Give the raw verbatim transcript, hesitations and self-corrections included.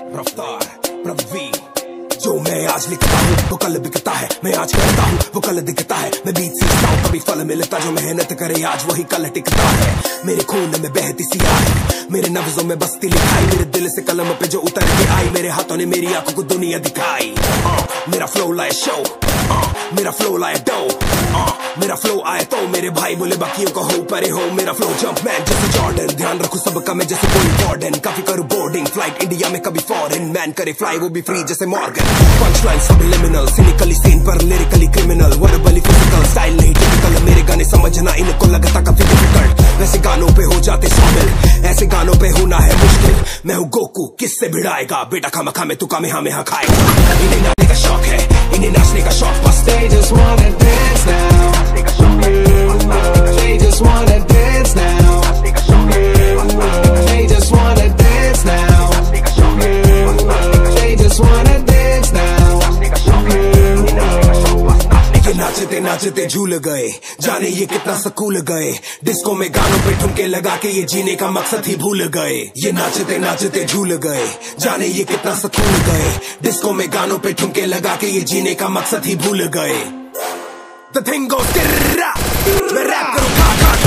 रफ्तार प्रवी जो मैं आज लिखता हूँ वो कल बिकता है, मैं आज कहता हूँ वो कल दिखता है। मैं बीच सीखता हूँ कभी फल मिलता, जो मेहनत करे आज वही कल टिकता है। मेरे खून में बहती सी आई, मेरे नफ्जों में बसती लिखाई, मेरे दिल से कलम पे जो उतर के आई, मेरे हाथों ने मेरी आंखों को दुनिया दिखाई। uh, मेरा फ्लो लाए शो, uh, मेरा फ्लो लाए डो, uh, मेरा फ्लो आए तो मेरे भाई बोले बाकियों को हो परे हो। मेरा फ्लो जंप मैन जैसे जॉर्डन, ध्यान रखो सबका मैं जैसे कोई वार्डन। काफी करूँ बोर्डिंग फ्लाइट इंडिया में कभी फॉरेन, मैन करे फ्लाई वो भी फ्री जैसे Morgan. Punch line subliminal, cynically scene पर lyrically criminal, verbally physical, style नहीं टिपिकल। मेरे गाने समझना इनको लगता काफी डिफिकल्ट, वैसे गानों पे हो जाते शामिल, ऐसे गानों पे होना है मुश्किल। मैं हूँ गोकू किससे भिड़ाएगा, बेटा खामा खा में तू कामे हमें हाँ खाएगा। इन्हें नाचने का शौक है, इन्हें नाचने का शौक, बस they just wanna dance now, they just wanna dance now, they just wanna dance now, they just wanna dance now। ये नाचते नाचते झूल गए, जाने ये कितना सकूल गए, डिस्को में गानों पे ठुमके लगा के ये जीने का मकसद ही भूल गए। ये नाचते नाचते झूल गए, जाने ये कितना सकूल गए, डिस्को में गानों पे ठुमके लगा के ये जीने का मकसद ही भूल गए। The thing goes, मैं रैप करूँ खा खा